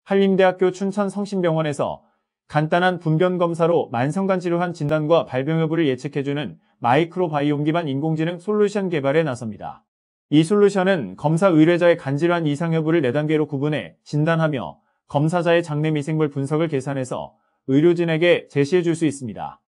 한림대학교 춘천성심병원에서 간단한 분변 검사로 만성간 질환 진단과 발병 여부를 예측해주는 마이크로바이옴 기반 인공지능 솔루션 개발에 나섭니다. 이 솔루션은 검사 의뢰자의 간질환 이상 여부를 4단계로 구분해 진단하며 검사자의 장내 미생물 분석을 계산해서 의료진에게 제시해 줄 수 있습니다.